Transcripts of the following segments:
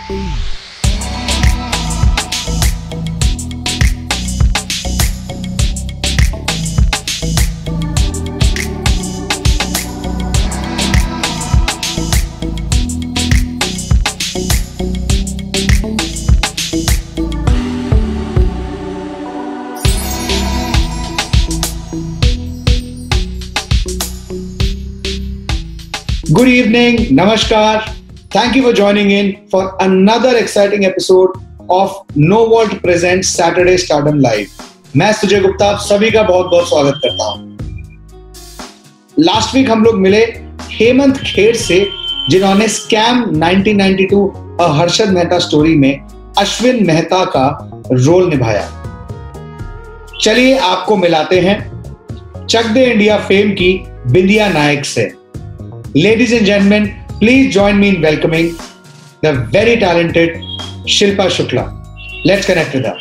Good evening, Namaskar. Thank you for joining in for another exciting episode of No Vault presents Saturday Stardom Live. मैं सुजय गुप्ता आप सभी का बहुत बहुत स्वागत करता हूं। लास्ट वीक हम लोग मिले हेमंत खेर से, जिन्होंने स्कैम 1992 और हर्षद मेहता स्टोरी में अश्विन मेहता का रोल निभाया। चलिए आपको मिलाते हैं चक दे इंडिया फेम की बिंदिया नायक से। Ladies and gentlemen, please join me in welcoming the very talented Shilpa Shukla. Let's connect with her.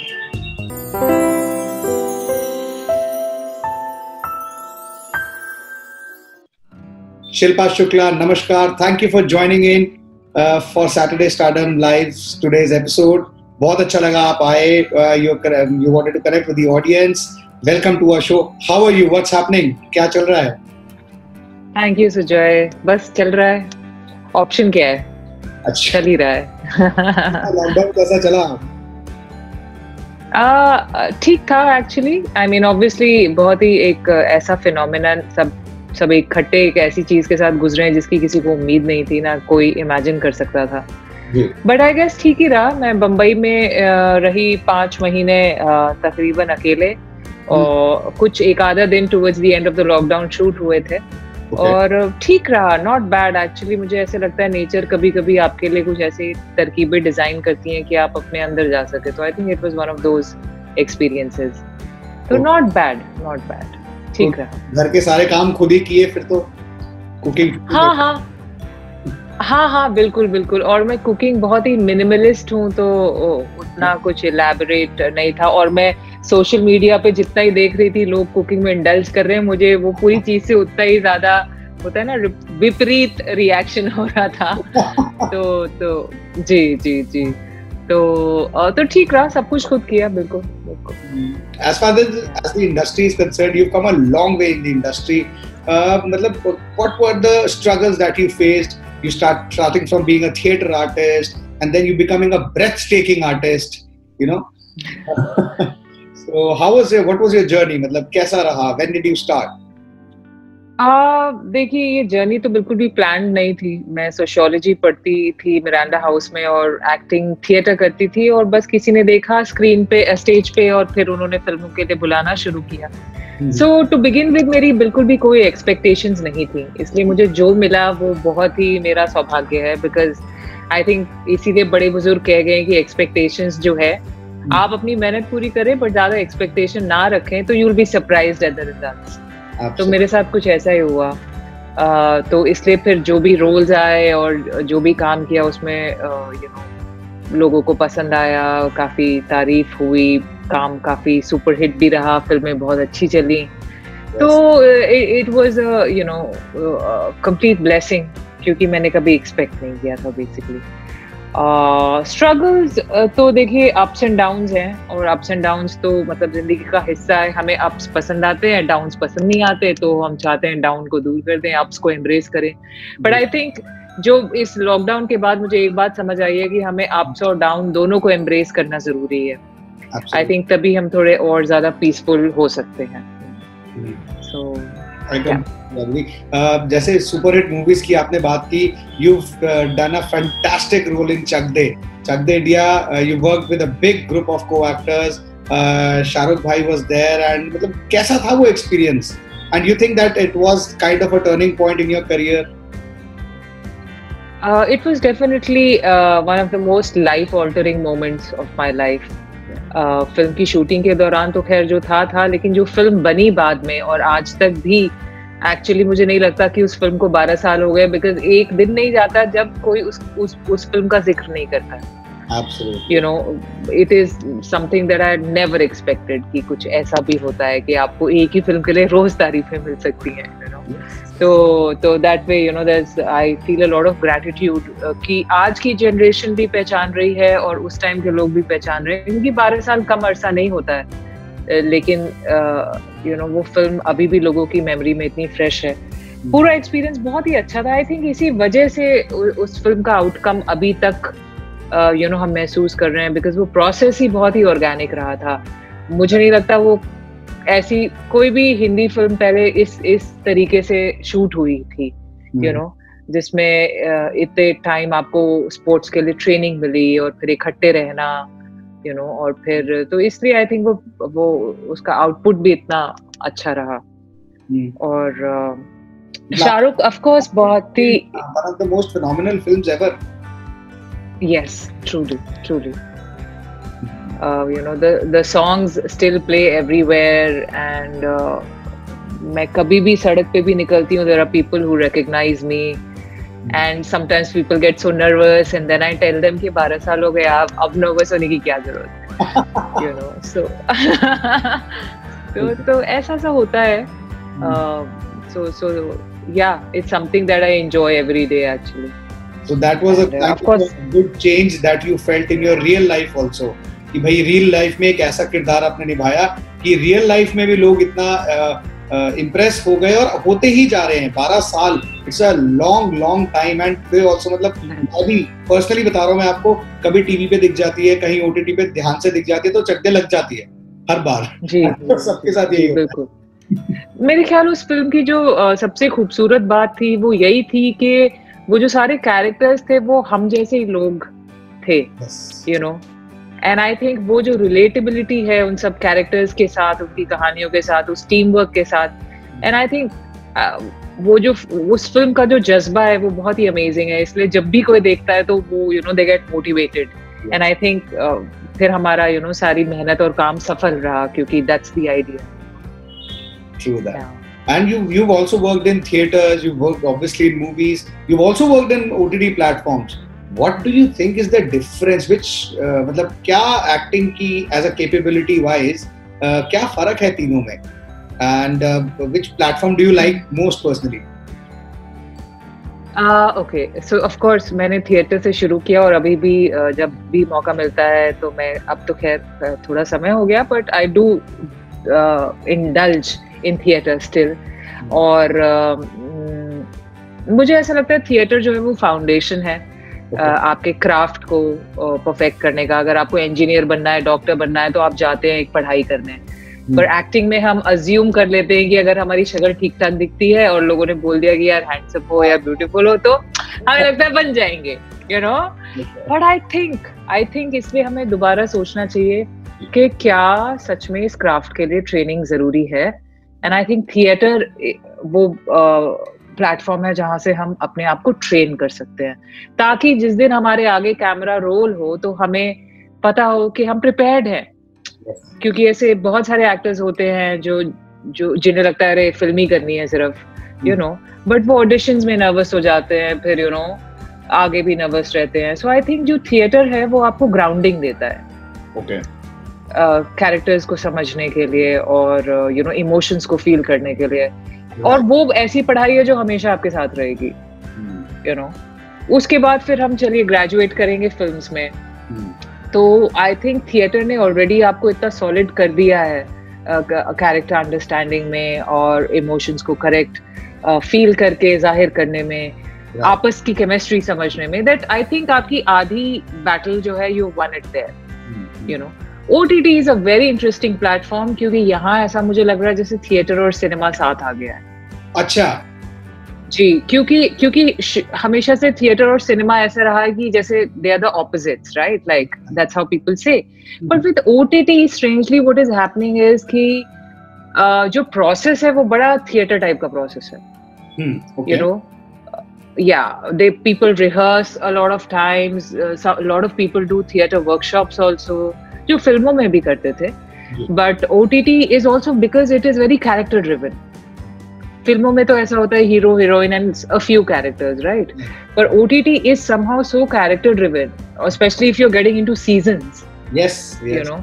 Shilpa Shukla, namaskar. Thank you for joining in for Saturday Stardom Live's today's episode. बहुत अच्छा लगा आप आए. You wanted to connect with the audience. Welcome to our show. How are you? What's happening? क्या चल रहा है? Thank you Sujay. बस चल रहा है. ऑप्शन क्या है? अच्छा, चल ही रहा है. लॉकडाउन कैसा चला? ठीक था एक्चुअली. आई मीन ऑब्वियसली बहुत ही एक ऐसा फिनोमिनन, सब इकट्ठे एक ऐसी चीज के साथ गुजरे हैं जिसकी किसी को उम्मीद नहीं थी, ना कोई इमेजिन कर सकता था. बट आई गेस ठीक ही रहा. मैं बम्बई में रही 5 महीने तकरीबन अकेले, और कुछ एक आधा दिन towards the end of the lockdown shoot हुए थे. और ठीक रहा. Not bad actually. मुझे ऐसे लगता है नेचर कभी कभी आपके लिए कुछ ऐसी तरकीबें डिजाइन करती हैं कि आप अपने अंदर जा सके. तो I think it was one of those experiences. तो नॉट बैड. ठीक रहा. घर के सारे काम खुद ही किए फिर तो? कुकिंग? हाँ, बिल्कुल. और मैं कुकिंग बहुत ही मिनिमलिस्ट हूँ, तो उतना कुछ इलैबोरेट नहीं था. और मैं सोशल मीडिया पे जितना ही देख रही थी लोग कुकिंग में इंडल्ज कर रहे हैं, मुझे वो पूरी चीज से उतना ही ज्यादा होता है ना, विपरीत रिएक्शन हो रहा था. तो जी तो ठीक रहा. सब कुछ खुद किया. बिल्कुल. As far as the industry is concerned, you've come a long way in the industry. मतलब what were the struggles that you faced? You starting from being a theatre artist and then you becoming a breathtaking artist, you know. So what was your journey? मतलब कैसा रहा? When did you start? देखिए, ये journey तो बिल्कुल भी plan नहीं थी. मैं सोशियोलॉजी पढ़ती थी मिरांडा हाउस में और एक्टिंग थिएटर करती थी, और बस किसी ने देखा स्क्रीन पे, स्टेज पे, और फिर उन्होंने फिल्मों के लिए बुलाना शुरू किया. सो टू बिगिन विद मेरी बिल्कुल भी कोई एक्सपेक्टेशंस नहीं थी, इसलिए मुझे जो मिला वो बहुत ही मेरा सौभाग्य है. बिकॉज आई थिंक इसीलिए बड़े बुजुर्ग कह गए कि एक्सपेक्टेशंस जो है, आप अपनी मेहनत पूरी करें बट ज्यादा एक्सपेक्टेशन ना रखें तो you will be surprised at the results. तो मेरे साथ कुछ ऐसा ही हुआ. तो इसलिए फिर जो भी रोल्स आए और जो भी काम किया उसमें लोगों को पसंद आया, काफी तारीफ हुई, काम काफी सुपरहिट भी रहा, फिल्में बहुत अच्छी चली. तो इट वाज कंप्लीट ब्लेसिंग, क्योंकि मैंने कभी एक्सपेक्ट नहीं किया था बेसिकली. स्ट्रगल्स तो देखिए अप्स एंड डाउन्स हैं, और अप्स एंड डाउन्स तो मतलब जिंदगी का हिस्सा है. हमें अप्स पसंद आते हैं, डाउन्स पसंद नहीं आते, तो हम चाहते हैं डाउन को दूर कर दें, अप्स को एम्ब्रेस करें. बट आई थिंक जो इस लॉकडाउन के बाद मुझे एक बात समझ आई है कि हमें अप्स और डाउन दोनों को एम्ब्रेस करना जरूरी है. आई थिंक तभी हम थोड़े और ज्यादा पीसफुल हो सकते हैं. जैसे सुपरहिट मूवीज की आपने बात की, you've done a fantastic role in Chak De India. You worked with a big group of co-actors. Shahrukh bhai was there, and मतलब कैसा था वो experience? And you think that it was kind of a turning point in your career? It was definitely one of the most life-altering moments of my life. Film की shooting के दौरान तो खैर जो था, लेकिन जो फिल्म बनी बाद में और आज तक भी, एक्चुअली मुझे नहीं लगता कि उस फिल्म को 12 साल हो गए, बिकॉज एक दिन नहीं जाता जब कोई उस फिल्म का जिक्र नहीं करता. Absolutely. You know, it is something that I had never expected कि कुछ ऐसा भी होता है कि आपको एक ही फिल्म के लिए रोज तारीफें मिल सकती हैं, you know. तो that way, you know, I feel a lot of gratitude कि आज की जनरेशन भी पहचान रही है और उस टाइम के लोग भी पहचान रहे हैं, क्योंकि 12 साल कम अरसा नहीं होता है, लेकिन you know, वो फिल्म अभी भी लोगों की मेमोरी में इतनी फ्रेश है. पूरा एक्सपीरियंस बहुत ही अच्छा था. आई थिंक इसी वजह से उस फिल्म का आउटकम अभी तक you know, हम महसूस कर रहे हैं, बिकॉज वो प्रोसेस ही बहुत ही ऑर्गेनिक रहा था. मुझे नहीं लगता वो ऐसी कोई भी हिंदी फिल्म पहले इस तरीके से शूट हुई थी, you know, जिसमें इतने टाइम आपको स्पोर्ट्स के लिए ट्रेनिंग मिली और फिर इकट्ठे रहना, you know, और फिर तो इसलिए आई थिंक वो उसका आउटपुट भी इतना अच्छा रहा. और शाहरुख ऑफ कोर्स बहुत ही one of the most phenomenal films ever. Yes, truly. You know, the songs still play everywhere, and मैं कभी भी सड़क पे भी निकलती हूँ, there are people who recognize me, and sometimes people get so nervous, and then I tell them कि 12 साल हो गए, अब nervous होने की क्या जरूरत है, you know, so तो ऐसा सा होता है. So yeah, it's something that I enjoy every day actually. So that was a good change that you felt in your real life also. कि भाई real life में एक ऐसा किरदार आपने निभाया कि real life में भी लोग इतना impress हो गए और होते ही जा रहे हैं. 12 साल, it's a long time, and फिर also मतलब मैं भी personally बता रहा हूँ, मैं आपको कभी टीवी पे दिख जाती है, कहीं OTT पे ध्यान से दिख जाती है तो चक्के लग जाती है हर बार. जी सबके साथ यही होता है. मेरे ख्याल उस फिल्म की जो सबसे खूबसूरत बात थी वो यही थी कि वो जो सारे कैरेक्टर्स थे वो हम जैसे ही लोग थे, you know, and I think वो जो रिलेटेबिलिटी है उन सब कैरेक्टर्स के साथ, उनकी कहानियों के साथ, उस टीम वर्क के साथ, and I think वो जो उस फिल्म का जो जज्बा है वो बहुत ही अमेजिंग है. इसलिए जब भी कोई देखता है तो वो, you know, they get motivated, and I think फिर हमारा, you know, सारी मेहनत और काम सफल रहा, क्योंकि that's the idea. True that. Yeah. And you've also worked in theaters, you've worked obviously in movies, you've also worked in OTT platforms. What do you think is the difference? Which मतलब क्या acting की as a capability wise क्या फर्क है तीनों में? And which platform do you like most personally? Okay, so of course मैंने theatre से शुरू किया और अभी भी जब भी मौका मिलता है तो मैं, अब तो खैर थोड़ा समय हो गया, but I do indulge in theater still. और मुझे ऐसा लगता है थिएटर जो है वो फाउंडेशन है आपके क्राफ्ट को परफेक्ट करने का. अगर आपको इंजीनियर बनना है, डॉक्टर बनना है, तो आप जाते हैं एक पढ़ाई करने. पर एक्टिंग में हम अज्यूम कर लेते हैं कि अगर हमारी शक्ल ठीक ठाक दिखती है और लोगों ने बोल दिया कि यार हैंडसम हो या ब्यूटीफुल हो तो हमें लगता है बन जाएंगे, you know. But I think इसलिए हमें दोबारा सोचना चाहिए कि क्या सच में इस क्राफ्ट के लिए ट्रेनिंग जरूरी है. एंड आई थिंक थिएटर वो प्लेटफॉर्म है जहां से हम अपने आप को ट्रेन कर सकते हैं, ताकि जिस दिन हमारे आगे कैमरा रोल हो तो हमें पता हो कि हम प्रिपेयर्ड हैं. क्योंकि ऐसे बहुत सारे एक्टर्स होते हैं जो जिन्हें लगता है अरे फिल्म ही करनी है सिर्फ, यू नो, बट वो ऑडिशंस में नर्वस हो जाते हैं, फिर यू नो आगे भी नर्वस रहते हैं. सो आई थिंक जो थिएटर है वो आपको ग्राउंडिंग देता है. ओके. कैरेक्टर्स को समझने के लिए और यू नो इमोशंस को फील करने के लिए. और वो ऐसी पढ़ाई है जो हमेशा आपके साथ रहेगी, यू नो. उसके बाद फिर हम चलिए ग्रेजुएट करेंगे फिल्म्स में, तो आई थिंक थिएटर ने ऑलरेडी आपको इतना सॉलिड कर दिया है कैरेक्टर अंडरस्टैंडिंग में और इमोशंस को करेक्ट फील करके जाहिर करने में, आपस की केमिस्ट्री समझने में, दैट आई थिंक आपकी आधी बैटल जो है you won it there, you know. OTT is a very interesting platform क्योंकि यहाँ ऐसा मुझे लग रहा है जैसे थिएटर और सिनेमा साथ आ गया है. अच्छा जी, क्योंकि हमेशा से थिएटर और सिनेमा ऐसा रहा है कि जैसे they are the opposites, right? Like that's how people say. But with OTT, strangely what is happening is कि जो process है वो बड़ा थिएटर टाइप का process है. Okay. You know, yeah, people rehearse a lot of times. A lot of people do theater workshops also. जो फिल्मों में भी करते थे, but OTT is also because it is very character driven. फिल्मों में तो ऐसा होता है hero heroine and a few characters, right? पर OTT is somehow so character driven. especially if you're getting into seasons. Yes. You know,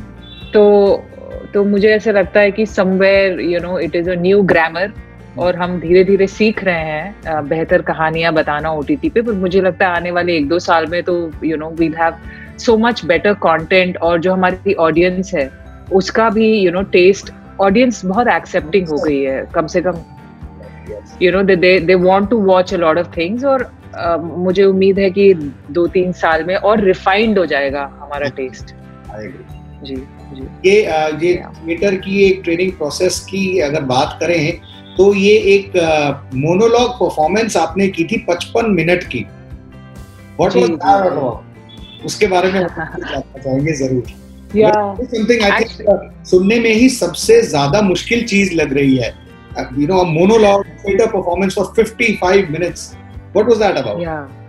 तो मुझे ऐसा लगता है कि somewhere you know it is a new grammar और हम धीरे धीरे सीख रहे हैं बेहतर कहानियां बताना OTT पे, पर मुझे लगता है आने वाले 1-2 साल में तो you know we'll have so much better content और जो हमारी ऑडियंस है उसका भी you know taste, ऑडियंस बहुत एक्सेप्टिंग हो गई है कम से कम, you know they want to watch a lot of things और मुझे उम्मीद है कि 2-3 साल में और रिफाइंड हो जाएगा हमारा टेस्ट। जी जी। ये थिएटर की एक ट्रेनिंग प्रोसेस की अगर बात करें तो ये एक मोनोलॉग परफॉर्मेंस आपने की थी 55 मिनट की, व्हाट वाज दैट, उसके बारे में जानना चाहेंगे जरूर। समथिंग आई थिंक सुनने में ही सबसे ज्यादा मुश्किल चीज लग रही है, you know, a monologue theater performance for 55 minutes. What was that about?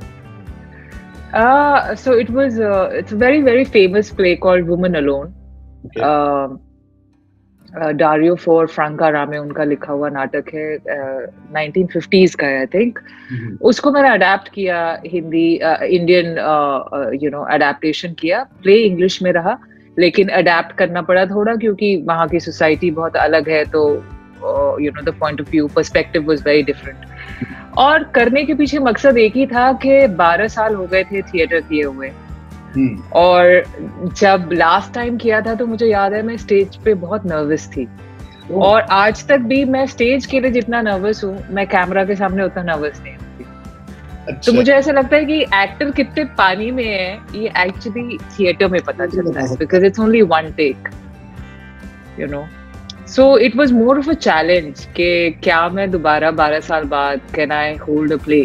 So it was it's a very famous play called Woman Alone. Okay. Dario for Franca Rame उनका लिखा हुआ नाटक है, 1950s का है आई थिंक। उसको मैंने adapt किया Hindi, Indian you know adaptation किया, प्ले इंग्लिश में रहा लेकिन अडेप्ट करना पड़ा थोड़ा क्योंकि वहाँ की सोसाइटी बहुत अलग है, तो you know the point of view perspective was very different। और करने के पीछे मकसद एक ही था कि 12 साल हो गए थे थिएटर किए हुए, और जब लास्ट टाइम किया था तो मुझे याद है मैं स्टेज पे बहुत नर्वस थी, और आज तक भी मैं स्टेज के लिए जितना नर्वस हूँ मैं कैमरा के सामने उतना नर्वस नहीं होती। अच्छा। तो मुझे ऐसा लगता है कि एक्टर कितने पानी में है ये एक्चुअली थिएटर में पता चलता है, because it's only one take, you know. So it was more of a challenge कि क्या मैं दोबारा 12 साल बाद can I hold a play।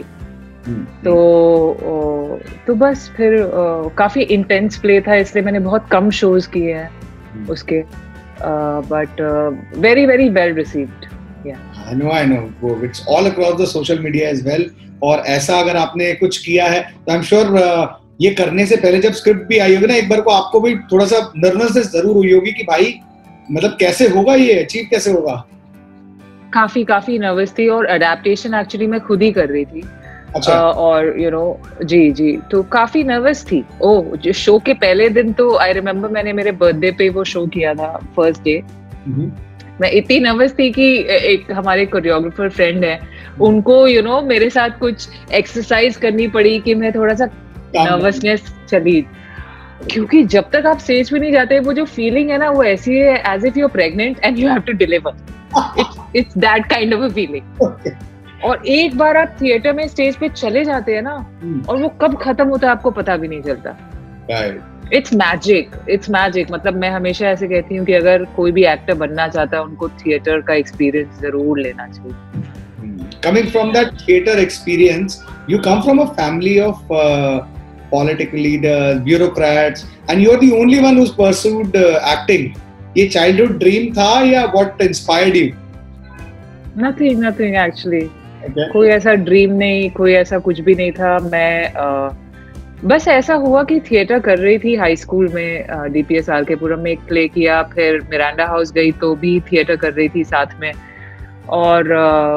तो बस फिर काफी intense play था, इसलिए मैंने बहुत कम shows किए हैं उसके, but very well received। Yeah। I know it's all across the social media as well। और ऐसा अगर आपने कुछ किया है तो I'm sure ये करने से पहले जब स्क्रिप्ट भी आई होगी ना एक बार को, आपको भी थोड़ा सा नर्वसनेस जरूर हुई होगी कि भाई मतलब कैसे होगा, ये अचीव कैसे होगा। काफी नर्वस थी, और अडेप्टेशन एक्चुअली मैं खुद ही कर रही थी। अच्छा। और यू नो जी तो काफी नर्वस थी। जो शो के पहले दिन तो आई रिमेम्बर मैंने मेरे बर्थडे पे वो शो किया था फर्स्ट डे। मैं इतनी नर्वस थी कि एक हमारे कोरियोग्राफर फ्रेंड है, उनको यू नो मेरे साथ कुछ एक्सरसाइज करनी पड़ी कि मैं थोड़ा सा नर्वसनेस चली, क्योंकि जब तक आप स्टेज पे नहीं जाते वो जो फीलिंग है ना वो ऐसी है as if you are pregnant and you have to deliver, it's that kind of a feeling. और एक बार आप थिएटर में स्टेज पे चले जाते हैं ना और वो कब खत्म होता है आपको पता भी नहीं चलता। It's magic. मतलब मैं हमेशा ऐसे कहती हूँ कि अगर कोई भी एक्टर बनना चाहता है उनको थिएटर का एक्सपीरियंस जरूर लेना चाहिए। Coming from that theater experience, you come from a family of political leaders, bureaucrats, and you're the only one who's pursued acting. ये childhood dream था या what inspired you? Nothing actually. Okay. कोई ऐसा dream नहीं, कोई ऐसा कुछ भी नहीं था। मैं बस ऐसा हुआ कि थिएटर कर रही थी हाई स्कूल में, DPS RKपुरम में एक प्ले किया, फिर मिरांडा हाउस गई तो भी थिएटर कर रही थी साथ में, और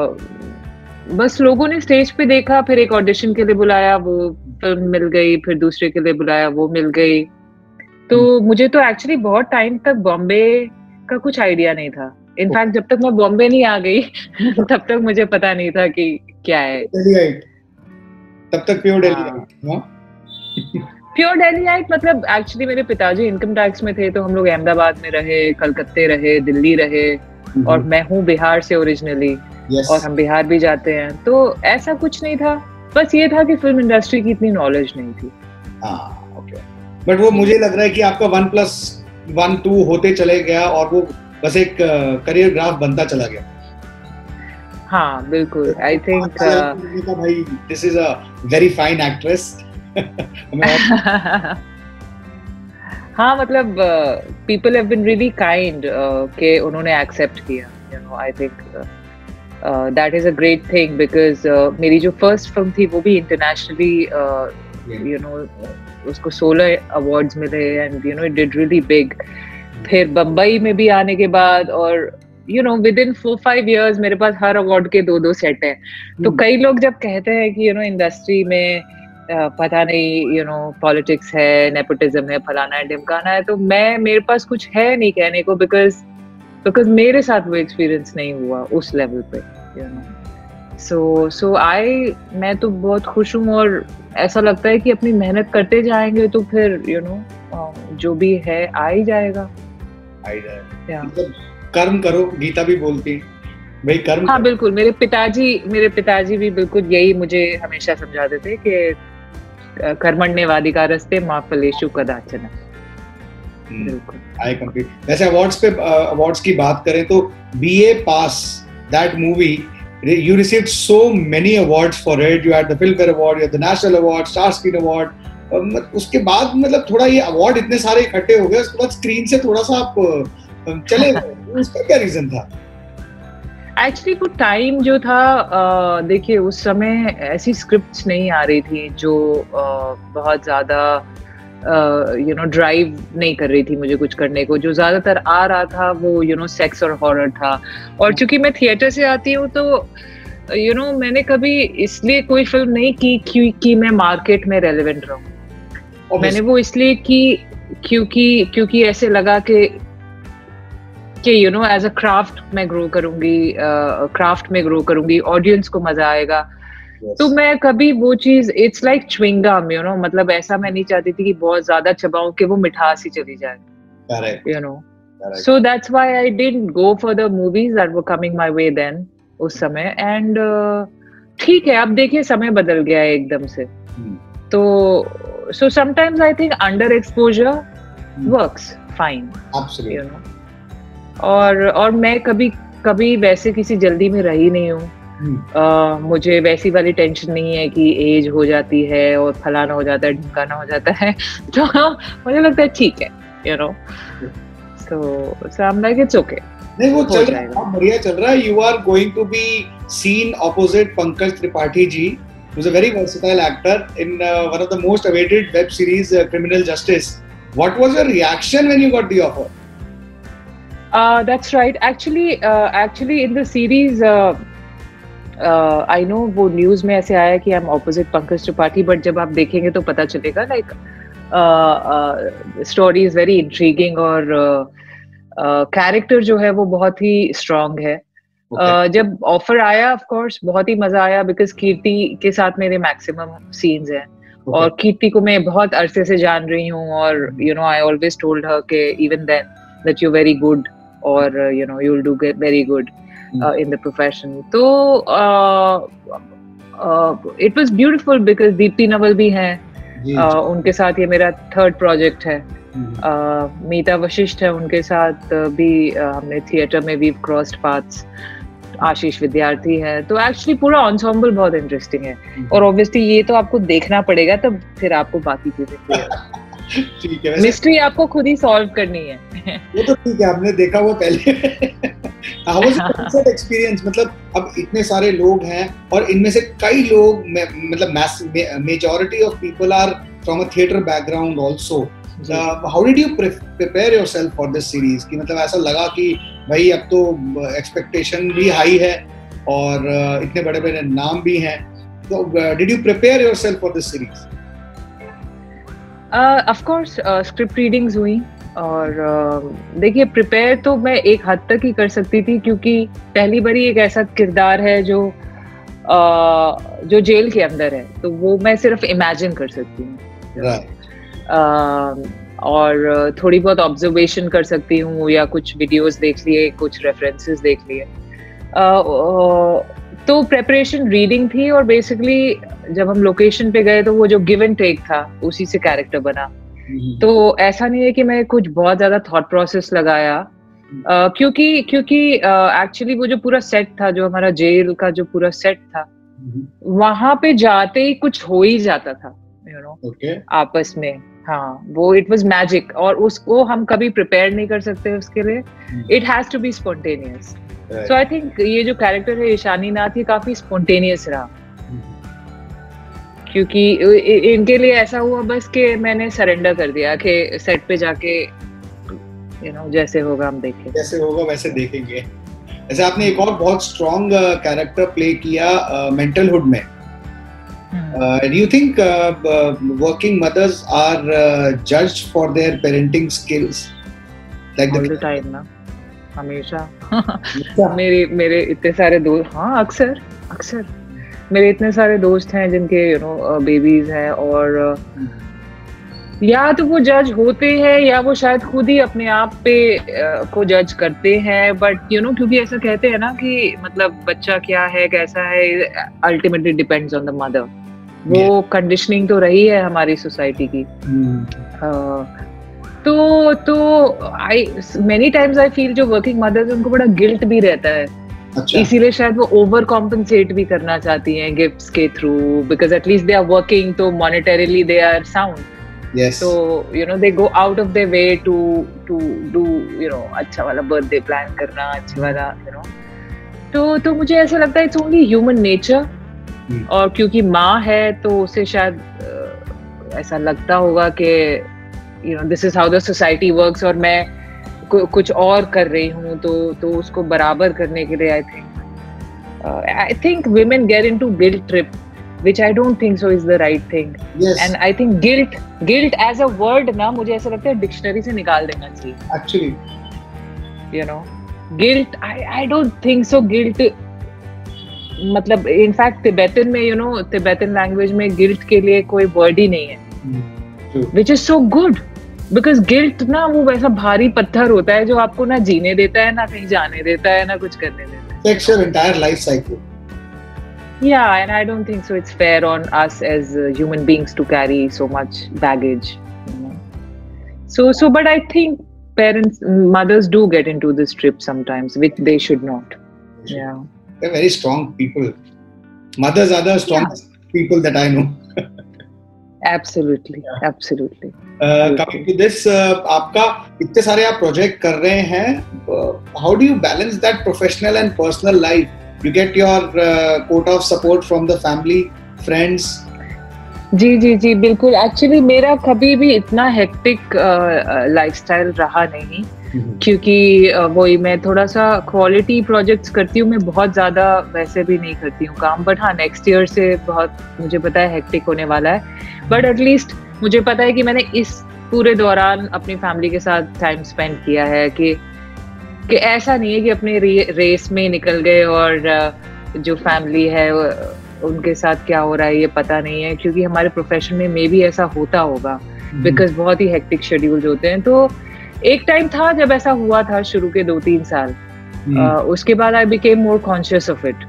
बस लोगों ने स्टेज पे देखा, फिर एक ऑडिशन के लिए बुलाया, वो फिल्म मिल गई, फिर दूसरे के लिए बुलाया, वो मिल गई। तो मुझे तो एक्चुअली बहुत टाइम तक बॉम्बे का कुछ आइडिया नहीं था। इनफैक्ट जब तक मैं बॉम्बे नहीं आ गई तब तक मुझे पता नहीं था कि क्या है। तब तक प्योर दिल्लीइट मतलब एक्चुअली मेरे पिताजी इनकम टैक्स में थे, तो हम लोग अहमदाबाद में रहे, कलकत्ते रहे, दिल्ली रहे, और मैं हूँ बिहार से ओरिजिनली। Yes. और हम बिहार भी जाते हैं, तो ऐसा कुछ नहीं था, बस ये था कि फिल्म इंडस्ट्री की इतनी नॉलेज नहीं थी। बट वो मुझे लग रहा है कि आपका 1+1 होते चले गया और वो बस एक करियर ग्राफ बनता चला गया। हाँ बिल्कुल, आई थिंक भाई this is a very fine actress. हाँ मतलब people have been really kind कि उन्होंने एक्सेप्ट किया, you know. I think that is a great thing because मेरी जो फर्स्ट फिल्म थी वो भी इंटरनेशनली you know उसको 16 अवार्ड्स मिले and you know it did really big। फिर बम्बई में भी आने के बाद, और you know within 4-5 years मेरे पास हर अवार्ड के 2-2 सेट हैं। तो कई लोग जब कहते हैं कि you know इंडस्ट्री में पता नहीं पॉलिटिक्स है, नेपोटिज्म है, फलाना है, ढिमकाना है, तो मेरे पास कुछ है नहीं कहने को, बिकॉज मेरे साथ वो एक्सपीरियंस नहीं हुआ उस लेवल पे, मैं तो बहुत खुश हूँ, और ऐसा लगता है कि अपनी मेहनत करते जाएंगे तो फिर जो भी है आ ही जाएगा। मतलब कर्म करो, गीता भी बोलती भाई, कर्म। हाँ बिल्कुल, मेरे पिताजी भी बिल्कुल यही मुझे हमेशा समझाते थे कि कर्मण्येवाधिकारस्ते मा फलेषु कदाचन। बिल्कुल, आई कंप्लीट। वैसे अवार्ड्स की बात करें तो BA pass, that movie, you received so many awards for it. You had the Filmfare Award, you had the National Award, Star Screen Award. उसके बाद मतलब थोड़ा ये अवार्ड इतने सारे इकट्ठे हो गए, उसके बाद स्क्रीन से थोड़ा सा आप चले गए, उसका क्या रीजन था? एक्चुअली वो टाइम जो था, देखिए उस समय ऐसी स्क्रिप्ट्स नहीं आ रही थी जो बहुत ज्यादा ड्राइव नहीं कर रही थी मुझे कुछ करने को। जो ज्यादातर आ रहा था वो सेक्स और हॉरर था, और चूंकि मैं थिएटर से आती हूँ तो मैंने कभी इसलिए कोई फिल्म नहीं की कि मैं मार्केट में रेलेवेंट रहूं। मैंने वो इसलिए की क्योंकि ऐसे लगा कि एज अ क्राफ्ट में ग्रो करूंगी, ऑडियंस को मजा आएगा। तो मैं कभी वो चीज, इट्स लाइक च्युइंग गम, मतलब ऐसा मैं नहीं चाहती थी कि बहुत ज्यादा चबाऊं कि वो मिठास ही चली जाए। Correct. So that's why I didn't go for the movies that were coming my way then, उस समय। एंड ठीक है, अब देखिए समय बदल गया है एकदम से। तो so sometimes I think under exposure works fine, और मैं कभी वैसे किसी जल्दी में रही नहीं हूँ। मुझे वैसी वाली टेंशन नहीं है कि एज हो जाती है और फलाना हो जाता है, ढिमकाना हो जाता है, तो मुझे लगता है ठीक है, so I'm like it's okay। नहीं, वो चल रहा है, बढ़िया चल रहा है। You are going to be seen opposite Pankaj Tripathi ji, who's a very versatile actor in one of the most awaited web series, Criminal Justice. What was your reaction when you got the offer? That's right. Actually in the series, I know वो news में ऐसे आया कि I'm opposite Pankaj Tripathi, but जब आप देखेंगे तो पता चलेगा like story is very intriguing, और कैरेक्टर जो है वो बहुत ही स्ट्रांग है। जब ऑफर आया ऑफ कोर्स बहुत ही मजा आया, बिकॉज कीर्ति के साथ मेरे मैक्सिमम सीन्स हैं, और कीर्ति को मैं बहुत अरसे से जान रही हूँ, और आई ऑलवेज टोल्ड हर के even then that you very good, और you will do very good in the profession. तो it was beautiful because Deepti Naval भी हैं, उनके साथ ये मेरा थर्ड प्रोजेक्ट है। मीता वशिष्ठ है, उनके साथ भी हमने थिएटर में वीव क्रॉस्ड पाथ्स। आशीष विद्यार्थी है, तो एक्चुअली पूरा एंसेम्बल बहुत इंटरेस्टिंग है, और ऑब्वियसली ये तो आपको देखना पड़ेगा, तब फिर आपको बाकी चीजें ठीक है, मिस्ट्री आपको खुद ही सॉल्व करनी है। वो तो ठीक है, हमने देखा वो पहले। How was the experience? मतलब अब इतने सारे लोग हैं, और इनमें से कई लोग मतलब majority of people are from a theatre background also. How did you prepare yourself for this series? कि मतलब ऐसा लगा कि भाई अब तो expectation भी high है, और इतने बड़े बड़े नाम भी हैं, तो did you prepare yourself for this series? Of course, script readings हुई, और देखिए प्रिपेयर तो मैं एक हद तक ही कर सकती थी, क्योंकि पहली बारी एक ऐसा किरदार है जो जेल के अंदर है, तो वो मैं सिर्फ इमेजिन कर सकती हूँ, और थोड़ी बहुत ऑब्जर्वेशन कर सकती हूँ, या कुछ वीडियोस देख लिए, कुछ रेफरेंसेस देख लिए। तो प्रेपरेशन रीडिंग थी, और बेसिकली जब हम लोकेशन पे गए तो वो जो गिव एंड टेक था, उसी से कैरेक्टर बना। तो ऐसा नहीं है कि मैं कुछ बहुत ज्यादा थॉट प्रोसेस लगाया, क्योंकि एक्चुअली वो जो पूरा सेट था, जो हमारा जेल का जो पूरा सेट था, वहां पे जाते ही कुछ हो ही जाता था, आपस में। हाँ, वो इट वाज मैजिक, और उसको हम कभी प्रिपेयर नहीं कर सकते उसके लिए। It has to be spontaneous. So I think ये जो कैरेक्टर है ईशानी नाथ, ये काफी स्पॉन्टेनियस रहा, क्योंकि इनके लिए ऐसा हुआ बस कि मैंने सरेंडर कर दिया कि सेट पे जाके जैसे होगा हम देखेंगे, जैसे होगा वैसे देखेंगे। ऐसे आपने एक और बहुत स्ट्रॉन्ग कैरेक्टर प्ले किया मेंटल हुड में, Do you think working mothers are judged for their parenting skills? Like all the time ना, हमेशा. मेरे इतने सारे दोस्त, हाँ अक्सर मेरे इतने सारे दोस्त हैं जिनके बेबीज हैं, और या तो वो जज होते हैं या वो शायद खुद ही अपने आप पे को जज करते हैं, बट क्योंकि ऐसा कहते हैं ना कि मतलब बच्चा क्या है कैसा है, ultimately depends on the mother. वो कंडीशनिंग तो रही है हमारी सोसाइटी की. तो I many times I feel जो वर्किंग मदर्स उनको बड़ा गिल्ट भी रहता है. अच्छा. इसीलिए शायद वो ओवर कॉम्पनसेट भी करना चाहती हैं गिफ्ट्स के through, because at least they are working, तो monetarily they are sound. Yes. So they go out of their way to do अच्छा वाला बर्थडे प्लान करना, अच्छा वाला तो मुझे ऐसा लगता है इट्स ओनली ह्यूमन नेचर. और क्योंकि माँ है तो उसे शायद ऐसा लगता होगा कि this is how the society works, और मैं कुछ और कर रही हूँ तो उसको बराबर करने के लिए I think women get into guilt trip, which I don't think so is the right thing. Yes. And I think guilt as a word ना मुझे ऐसा लगता है डिक्शनरी से निकाल देना चाहिए. Actually, guilt, I don't think so. Guilt मतलब in fact तिब्बतन में तिब्बतन लैंग्वेज में guilt के लिए कोई वर्ड ही नहीं है, which is so good, because guilt ना वो वैसा भारी पत्थर होता है जो आपको ना जीने देता है, ना कहीं जाने देता है, ना कुछ करने देता है. Affects your entire life cycle. Yeah, and I don't think so it's fair on us as human beings to carry so much baggage. So but I think mothers do get into this trip sometimes, which they should not. Yeah. They're very strong people. Mothers are the strongest people that I know. Absolutely. Coming to this, आपका इतने सारे आप project कर रहे हैं, how do you balance that professional and personal life? You get your quota of support from the family, friends. जी बिल्कुल. Actually मेरा कभी भी इतना हेक्टिक लाइफस्टाइल रहा नहीं, क्योंकि वही मैं थोड़ा सा क्वालिटी प्रोजेक्ट्स करती हूँ. मैं बहुत ज़्यादा वैसे भी नहीं करती हूँ काम, बट हाँ नेक्स्ट ईयर से बहुत मुझे पता है हेक्टिक होने वाला है. बट एटलीस्ट मुझे पता है कि मैंने इस पूरे दौरान अपनी फैमिली के साथ टाइम स्पेंड किया है, कि ऐसा नहीं है कि अपने रेस में निकल गए और जो फैमिली है उनके साथ क्या हो रहा है ये पता नहीं है, क्योंकि हमारे प्रोफेशन में मे भी ऐसा होता होगा, बिकॉज बहुत ही हेक्टिक शेड्यूल्स होते हैं. तो एक टाइम था जब ऐसा हुआ था शुरू के 2-3 साल. उसके बाद I became more conscious of it,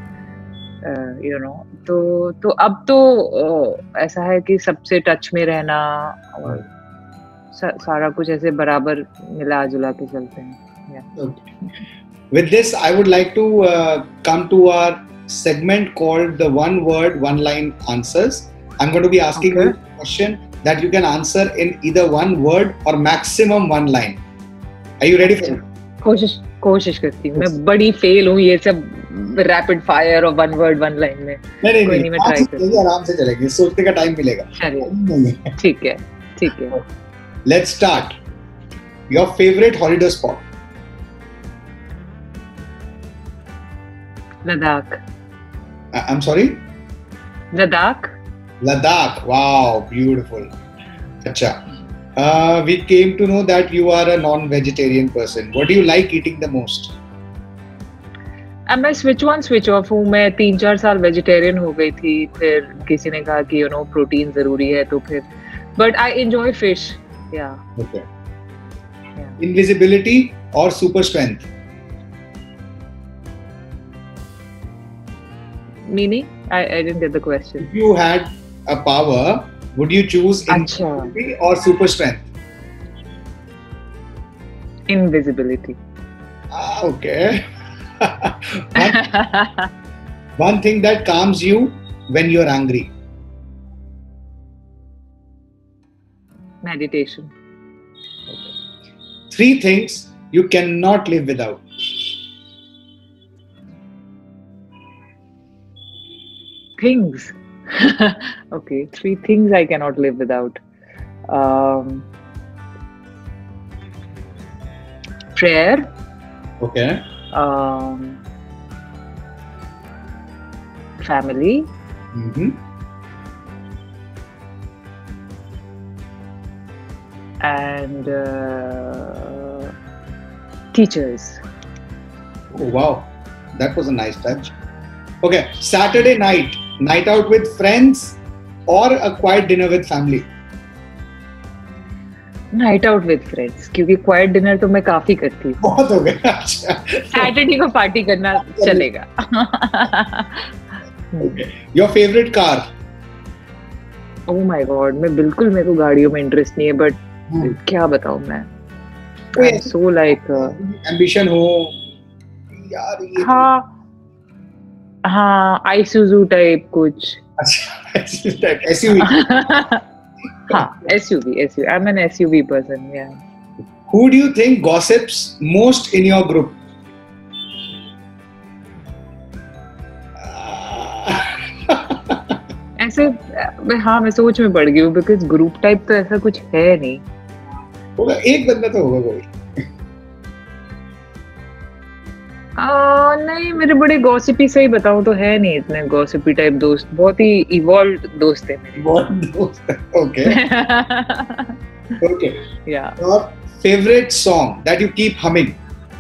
तो अब तो ऐसा है कि सबसे टच में रहना और सारा कुछ ऐसे बराबर मिला जुला के चलते हैं. Okay. With this, I would like to come to our segment called the one word, one line answers. I'm going to be asking you a question that you can answer in either one word or maximum one line. Are you ready for it? कोशिश करती हूँ. मैं बड़ी fail हूँ ये सब rapid fire और one word one line में. नहीं मैं ट्राई करूँगी. आराम से चलेगी, सोचने का टाइम मिलेगा. चलिए ठीक है. Let's start. Your favorite holiday spot? Ladakh. I'm sorry? Ladakh. Wow, beautiful. Acha. We came to know that you are a non-vegetarian person. What do you like eating the most? मैं switch on switch off हूँ. मैं 3-4 साल vegetarian हो गई थी, फिर किसी ने कहा कि प्रोटीन जरूरी है, तो फिर but I enjoy fish. Yeah. Okay. Invisibility or super strength? Meaning? I didn't get the question. If you had a power, would you choose invisibility or super strength? Invisibility. Okay. One thing that calms you when you're angry? Meditation. Okay. 3 things you cannot live without. Things. Okay, 3 things I cannot live without. Prayer. Okay. Family. and teachers. Oh, wow, that was a nice touch. Okay, Saturday night out with friends or a quiet dinner with family? Night out with friends, क्योंकि quiet dinner तो मैं काफी करती हूँ. बहुत हो गया. अच्छा, सैटरडे को पार्टी करना चलेगा. Okay. Your favorite car? Oh my God, मैं बिल्कुल, मेरे को गाड़ियों में इंटरेस्ट नहीं है, बट क्या बताऊँ मैं. So like ambition हो यार ये. हाँ Isuzu टाइप कुछ. अच्छा, SUV. हाँ, SUV. I'm an SUV person, yeah. Who do you think gossips most in your group? ऐसे हाँ, मैं सोच में पड़ गई हूँ, बिकॉज ग्रुप टाइप तो ऐसा कुछ है नहीं. होगा, एक बंदा तो होगा कोई. नहीं, मेरे बड़े गॉसिपी, सही बताऊं तो है नहीं इतने गॉसिपी टाइप दोस्त. बहुत ही इवॉल्व्ड दोस्त है मेरे. Okay. Okay. Yeah. Your favorite song that you keep humming?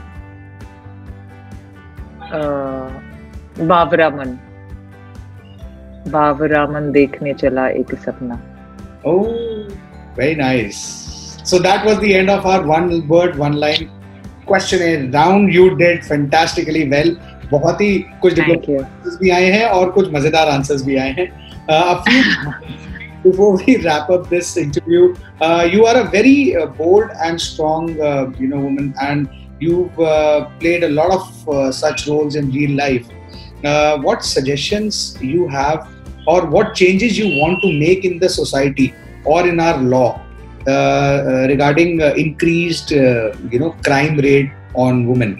बाबरामन देखने चला एक सपना. Oh, very nice. So that was the end of our one word, one line questionnaire round. You did fantastically well. बहुत ही कुछ answers भी आए हैं और कुछ मजेदार आंसर्स भी आए हैं. Before we wrap up this interview, you are a very bold and strong, woman, and you've played a lot of such roles in real life. What suggestions you have, or what changes you want to make in the society or in our law regarding increased, crime rate on women?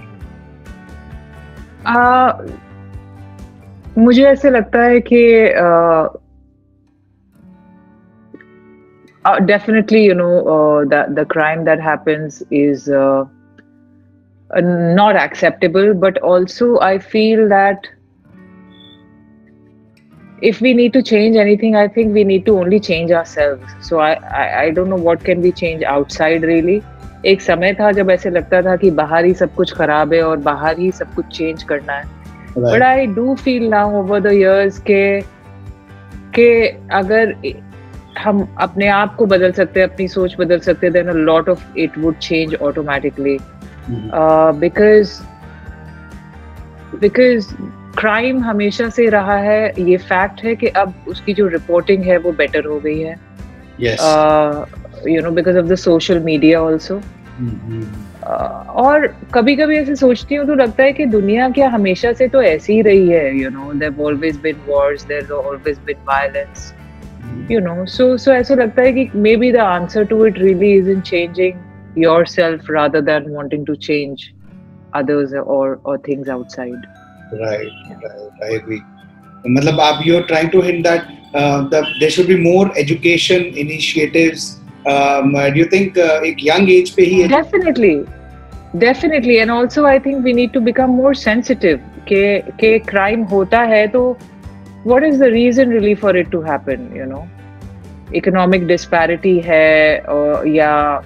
मुझे ऐसे लगता है कि definitely, the crime that happens is not acceptable, but also I feel that if we need to change anything, I think we need to only change ourselves. So I don't know what can we change outside really. एक समय था जब ऐसे लगता था कि बाहर ही सब कुछ खराब है और बाहर ही सब कुछ चेंज करना है. But I do feel now over the years के अगर हम अपने आप को बदल सकते हैं, अपनी सोच बदल सकते हैं, then a lot of it would change automatically. Because crime हमेशा से रहा है, ये फैक्ट है कि अब उसकी जो रिपोर्टिंग है वो बेटर हो गई है. Yes. Because of the social media also. और कभी-कभी ऐसे सोचती हूँ तो लगता है कि दुनिया क्या हमेशा से तो ऐसी ही रही है. There've always been wars, there's always been violence. So ऐसा लगता है कि maybe the answer to it really is in changing yourself rather than wanting to change others or things outside. Right. I agree. मतलब you're trying to hint that there should be more education initiatives. Do you think एक young age पे ही? Definitely, and also I think we need to become more sensitive कि crime होता है तो what is the reason really for it to happen, economic disparity है या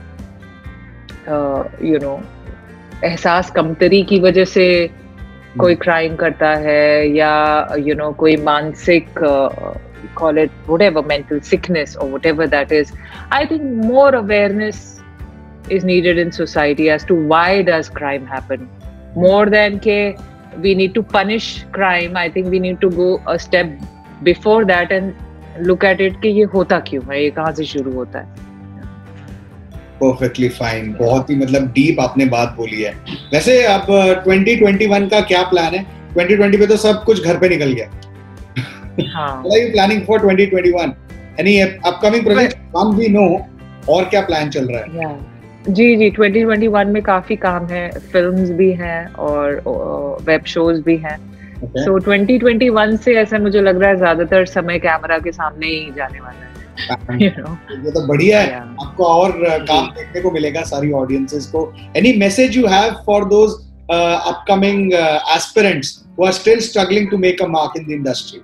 एहसास कमतरी की वजह से कोई क्राइम करता है या कोई मानसिक call it whatever, mental sickness or whatever that is. I think more awareness is needed in society as to why does crime happen. More than we need to punish crime, I think we need to go a step before that and look at it कि ये होता क्यों है, ये कहाँ से शुरू होता है. Perfectly fine. बहुत ही डीप आपने बात बोली है. वैसे अब 2021 का क्या प्लान है? 2020 पे तो सब कुछ घर पे निकल गया. What are you planning for 2021? Any upcoming project? One we know. और क्या प्लान चल रहा है? जी 2021 में काफी काम है. फिल्म्स भी हैं और वेब शोज भी हैं. So 2021 से ऐसा मुझे लग रहा है ज्यादातर समय कैमरा के सामने ही जाने वाला है. ये तो बढ़िया है. आपको और काम देखने को मिलेगा सारी ऑडियंसेस को. Any message you have for those upcoming aspirants who are still struggling to make a mark in the industry?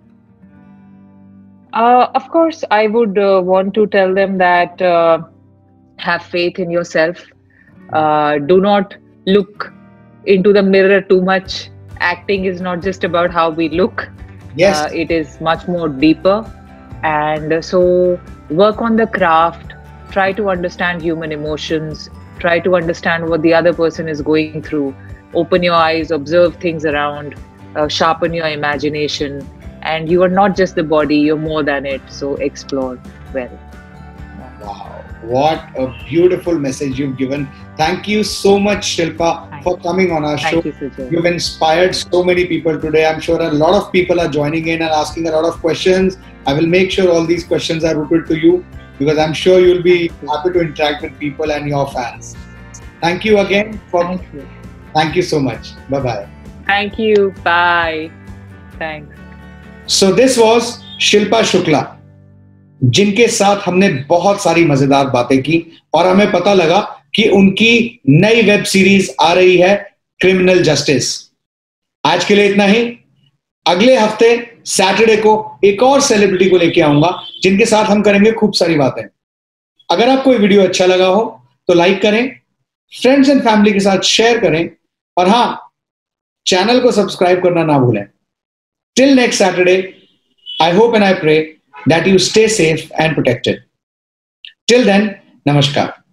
Of course, I would want to tell them that have faith in yourself. Do not look into the mirror too much. Acting is not just about how we look. Yes. It is much more deeper. And so work on the craft. Try to understand human emotions. Try to understand what the other person is going through. Open your eyes, observe things around, sharpen your imagination. And you are not just the body, you're more than it. So explore well. Wow, what a beautiful message you've given. Thank you so much, Shilpa, for coming on our show. Thank you, Sujay. You've inspired so many people today. I'm sure a lot of people are joining in and asking a lot of questions. I will make sure all these questions are routed to you, because I'm sure you'll be happy to interact with people and your fans. Thank you again. Thank you so much. Bye-bye. Thank you. Bye. Thanks. So this was Shilpa Shukla, जिनके साथ हमने बहुत सारी मजेदार बातें की और हमें पता लगा कि उनकी नई वेब सीरीज आ रही है, क्रिमिनल जस्टिस। आज के लिए इतना ही। अगले हफ्ते सैटरडे को एक और सेलिब्रिटी को लेके आऊंगा, जिनके साथ हम करेंगे खूब सारी बातें। अगर आपको ये वीडियो अच्छा लगा हो तो लाइक करें, फ्रेंड्स एंड फैमिली के साथ शेयर करें, और हाँ, चैनल को सब्सक्राइब करना ना भूलें। Till next Saturday, I hope and I pray that you stay safe and protected. Till then, namaskar.